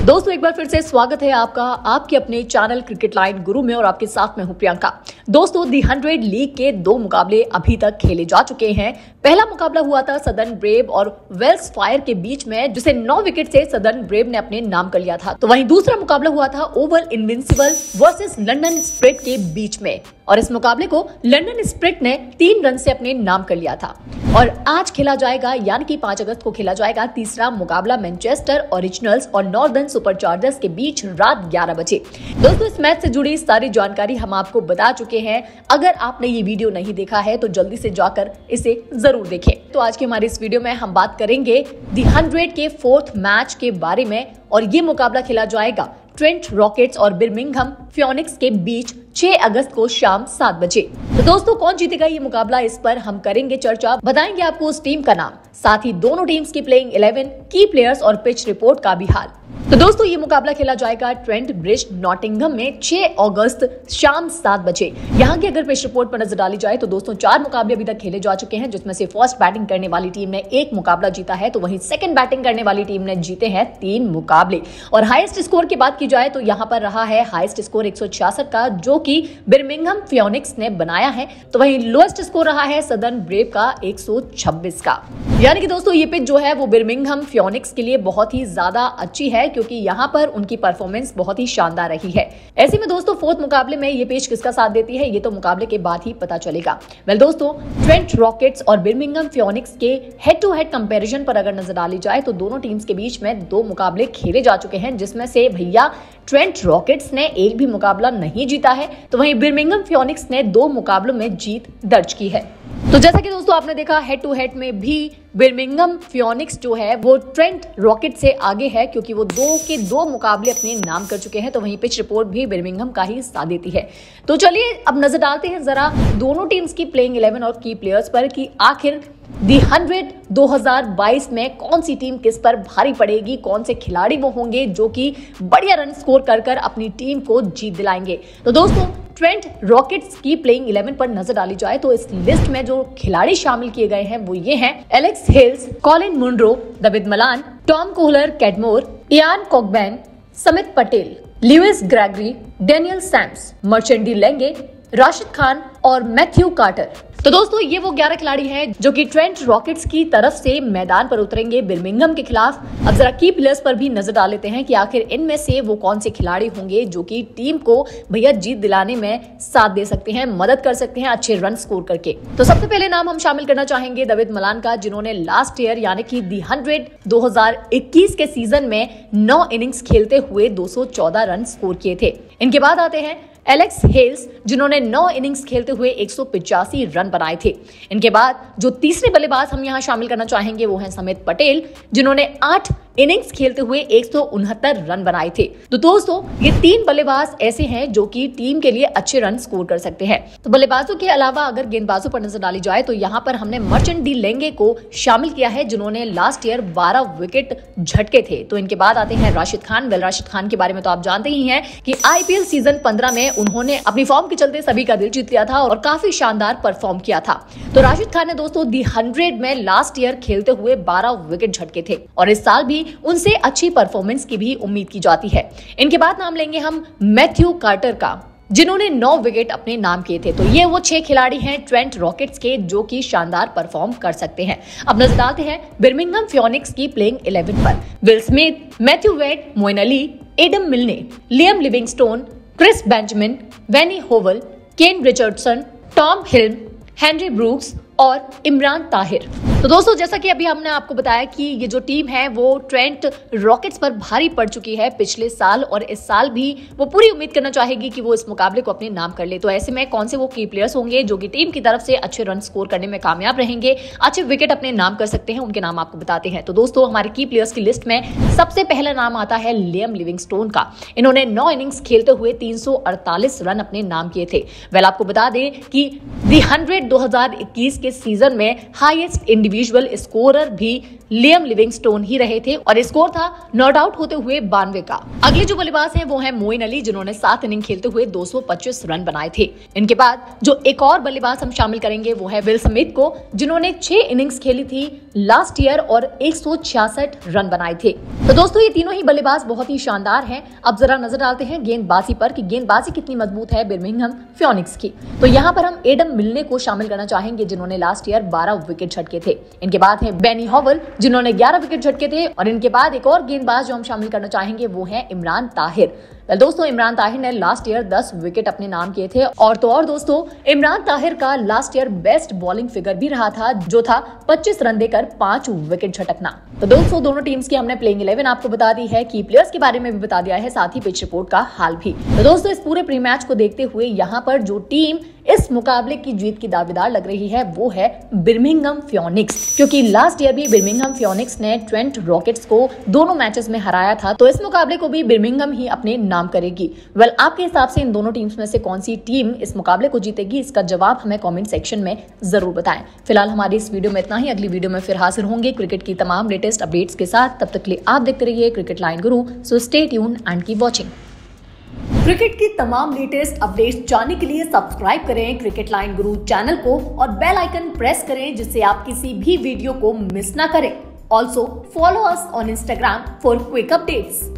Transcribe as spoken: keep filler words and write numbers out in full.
दोस्तों एक बार फिर से स्वागत है आपका आपके अपने चैनल क्रिकेट लाइन गुरु में और आपके साथ में हूं प्रियंका। दोस्तों दी हंड्रेड लीग के दो मुकाबले अभी तक खेले जा चुके हैं। पहला मुकाबला हुआ था सदर्न ब्रेव और वेल्स फायर के बीच में, जिसे नौ विकेट से सदर्न ब्रेव ने अपने नाम कर लिया था। तो वहीं दूसरा मुकाबला हुआ था Oval Invincible versus London Spirit के बीच में, और इस मुकाबले को लंदन स्प्रिट ने तीन रन से अपने नाम कर लिया था। और आज खेला जाएगा यानी कि पांच अगस्त को खेला जाएगा तीसरा मुकाबला मैनचेस्टर ओरिजिनल्स और नॉर्दर्न सुपरचार्जर्स के बीच रात ग्यारह बजे। दोस्तों इस मैच से जुड़ी सारी जानकारी हम आपको बता चुके हैं। अगर आपने ये वीडियो नहीं देखा है तो जल्दी से जाकर इसे जरूर देखें। तो आज की हमारी इस वीडियो में हम बात करेंगे दी हंड्रेड के फोर्थ मैच के बारे में, और ये मुकाबला खेला जाएगा ट्रेंट रॉकेट्स और बिर्मिंघम फियोनिक्स के बीच छह अगस्त को शाम सात बजे। तो दोस्तों कौन जीतेगा ये मुकाबला, इस पर हम करेंगे चर्चा। बताएंगे आपको उस टीम का नाम, साथ ही दोनों टीम्स की प्लेइंग इलेवन, की प्लेयर्स और पिच रिपोर्ट का भी हाल। तो दोस्तों ये मुकाबला खेला जाएगा ट्रेंट ब्रिज नॉटिंघम में छह अगस्त शाम सात बजे। यहाँ की अगर पिच रिपोर्ट पर नजर डाली जाए तो दोस्तों चार मुकाबले अभी तक खेले जा चुके हैं, जिसमें से फर्स्ट बैटिंग करने वाली टीम ने एक मुकाबला जीता है, तो वहीं सेकंड बैटिंग करने वाली टीम ने जीते हैं तीन मुकाबले। और हाईएस्ट स्कोर की बात की जाए तो यहाँ पर रहा है हाईएस्ट स्कोर एक सौ छियासठ का, जो कि बिर्मिंघम फियोनिक्स ने बनाया है। तो वहीं लोएस्ट स्कोर रहा है सदर्न ब्रेव का एक सौ छब्बीस का। यानी कि दोस्तों ये पिच जो है वो बिर्मिंघम फियोनिक्स के लिए बहुत ही ज्यादा अच्छी है, क्योंकि यहाँ पर उनकी परफॉर्मेंस बहुत ही शानदार रही है। ऐसे में दोस्तों फोर्थ मुकाबले में ये पिच किसका साथ देती है ये तो मुकाबले के बाद ही पता चलेगा। वेल दोस्तों ट्रेंट रॉकेट्स और बिर्मिंघम फियोनिक्स के हेड टू हेड कंपैरिजन पर अगर नजर डाली जाए तो दोनों टीम्स के बीच में दो मुकाबले खेले जा चुके हैं, जिसमें से भैया ट्रेंट रॉकेट्स ने एक भी मुकाबला नहीं जीता है, तो वहीं बिर्मिंघम फियोनिक्स ने दो मुकाबलों में जीत दर्ज की है। तो जैसा कि दोस्तों आपने देखा हेड टू हेड में भी बिर्मिंघम फियोनिक्स जो है वो ट्रेंट रॉकेट से आगे है, क्योंकि वो दो के दो मुकाबले अपने नाम कर चुके हैं। तो वहीं पिच रिपोर्ट भी बिर्मिंघम का ही साथ देती है। तो चलिए अब नजर डालते हैं जरा दोनों टीम्स की प्लेइंग इलेवन और की प्लेयर्स पर कि आखिर दी हंड्रेड दो हज़ार बाईस में कौन सी टीम किस पर भारी पड़ेगी, कौन से खिलाड़ी वो होंगे जो कि बढ़िया रन स्कोर कर कर अपनी टीम को जीत दिलाएंगे। तो दोस्तों ट्रेंट रॉकेट्स की प्लेइंग इलेवन पर नजर डाली जाए तो इस लिस्ट में जो खिलाड़ी शामिल किए गए हैं वो ये हैं: Alex Hales, Colin Munro, David Malan, Tom Kohler Cadmore, Ian Cockbain, Samit Patel, Lewis Gregory, Daniel Sams, Marchant de Lange, Rashid Khan और मैथ्यू कार्टर। तो दोस्तों ये वो ग्यारह खिलाड़ी हैं जो कि ट्रेंट रॉकेट्स की तरफ से मैदान पर उतरेंगे बिर्मिंघम के खिलाफ। अब जरा की प्लेयर्स पर भी नजर डाल लेते हैं कि आखिर इनमें से वो कौन से खिलाड़ी होंगे जो कि टीम को भैया जीत दिलाने में साथ दे सकते हैं, मदद कर सकते हैं अच्छे रन स्कोर करके। तो सबसे पहले नाम हम शामिल करना चाहेंगे डेविड मलान का, जिन्होंने लास्ट ईयर यानी कि दी हंड्रेड दो हजार इक्कीस के सीजन में नौ इनिंग्स खेलते हुए दो सौ चौदह रन स्कोर किए थे। इनके बाद आते हैं एलेक्स हेल्स, जिन्होंने नौ इनिंग्स खेलते हुए एक सौ पिचासी रन बनाए थे। इनके बाद जो तीसरे बल्लेबाज हम यहां शामिल करना चाहेंगे वो हैं समित पटेल, जिन्होंने आठ इनिंग्स खेलते हुए एक सौ उनहत्तर रन बनाए थे। तो दोस्तों ये तीन बल्लेबाज ऐसे हैं जो कि टीम के लिए अच्छे रन स्कोर कर सकते हैं। तो बल्लेबाजों के अलावा अगर गेंदबाजों पर नजर डाली जाए तो यहाँ पर हमने मर्चेंट डी लेंगे को शामिल किया है, जिन्होंने लास्ट ईयर बारह विकेट झटके थे। तो इनके बाद आते हैं राशिद खान। वेल राशिद खान के बारे में तो आप जानते ही हैं कि आईपीएल सीजन पंद्रह में उन्होंने अपनी फॉर्म के चलते सभी का दिल जीत लिया था और काफी शानदार परफॉर्म किया था। तो राशिद खान ने दोस्तों दी हंड्रेड में लास्ट ईयर खेलते हुए बारह विकेट झटके थे और इस साल भी उनसे अच्छी परफॉर्मेंस की भी उम्मीद की जाती है। इनके बाद नाम लेंगे हम मैथ्यू कार्टर का, जिन्होंने नौ विकेट अपने नाम किए थे। तो ये वो छह खिलाड़ी हैं ट्रेंट रॉकेट्स के जो कि शानदार परफॉर्म कर सकते हैं। अब नजर डालते हैं बिर्मिंघम फियोनिक्स की प्लेइंग इलेवन पर। Will Smith, Matthew Wade, Moeen Ali, Adam Milne, Liam Livingstone, Chris Benjamin, Benny Howell, Kane Richardson, Tom Helm, Henry Brookes और इमरान ताहिर। तो दोस्तों जैसा कि अभी हमने आपको बताया कि ये जो टीम है वो ट्रेंट रॉकेट्स पर भारी पड़ चुकी है पिछले साल, और इस साल भी वो पूरी उम्मीद करना चाहेगी कि वो इस मुकाबले को अपने नाम कर ले। तो ऐसे में कौन से वो की प्लेयर्स होंगे जो कि टीम की तरफ से अच्छे रन स्कोर करने में कामयाब रहेंगे, अच्छे विकेट अपने नाम कर सकते हैं, उनके नाम आपको बताते हैं। तो दोस्तों हमारे की प्लेयर्स की लिस्ट में सबसे पहला नाम आता है लियम लिविंगस्टोन का। इन्होंने नौ इनिंग्स खेलते हुए तीन सौ अड़तालीस रन अपने नाम किए थे। वेल आपको बता दें कि दी हंड्रेड दो हजार इक्कीस के सीजन में हाईएस्ट इंडियन इंडिविजुअल स्कोरर भी लियम लिविंगस्टोन ही रहे थे और स्कोर था नॉट आउट होते हुए बानवे का। अगले जो बल्लेबाज हैं वो है मोइन अली, जिन्होंने सात इनिंग खेलते हुए दो सौ पच्चीस रन बनाए थे। इनके बाद जो एक और बल्लेबाज हम शामिल करेंगे वो है विल स्मिथ को, जिन्होंने छह इनिंग्स खेली थी लास्ट ईयर और एक सौ छियासठ रन बनाए थे। तो दोस्तों ये तीनों ही बल्लेबाज बहुत ही शानदार हैं। अब जरा नजर डालते हैं गेंदबाजी पर कि गेंदबाजी कितनी मजबूत है बर्मिंघम फियोनिक्स की। तो यहाँ पर हम एडम मिलने को शामिल करना चाहेंगे, जिन्होंने लास्ट ईयर बारह विकेट झटके थे। इनके बाद है बेनी हॉवल, जिन्होंने ग्यारह विकेट झटके थे। और इनके बाद एक और गेंदबाज जो हम शामिल करना चाहेंगे वो है इमरान ताहिर। well, दोस्तों इमरान ताहिर ने लास्ट ईयर दस विकेट अपने नाम किए थे। और तो और दोस्तों इमरान ताहिर का last year best bowling figure भी रहा था, जो था पच्चीस रन देकर पांच विकेट झटकना। तो दोस्तों दोनों टीम्स की हमने प्लेइंग इलेवन आपको बता दी है, की प्लेयर्स के बारे में भी बता दिया है, साथ ही पिच रिपोर्ट का हाल भी। तो दोस्तों इस पूरे प्री मैच को देखते हुए यहाँ पर जो टीम इस मुकाबले की जीत की दावेदार लग रही है वो है बर्मिंघम फियोनिक्स, क्योंकि लास्ट ईयर भी बर्मिंघम फियोनिक्स ने ट्रेंट रॉकेट्स को दोनों मैचेस में हराया था। तो इस मुकाबले को भी बर्मिंघम ही अपने नाम करेगी। वेल well, आपके हिसाब से इन दोनों टीम्स में से कौन सी टीम इस मुकाबले को जीतेगी, इसका जवाब हमें कमेंट सेक्शन में जरूर बताएं। फिलहाल हमारी इस वीडियो में इतना ही। अगली वीडियो में फिर हाजिर होंगे क्रिकेट की तमाम लेटेस्ट अपडेट्स के साथ। तब तक के लिए आप देखते रहिए Cricket Line Guru. So stay tune and keep watching. Cricket की तमाम लेटेस्ट अपडेट्स जानने के लिए सब्सक्राइब करें क्रिकेट लाइन गुरु चैनल को और बेल आइकन प्रेस करें, जिससे आप किसी भी वीडियो को मिस ना करें। Also follow us on Instagram for quick updates.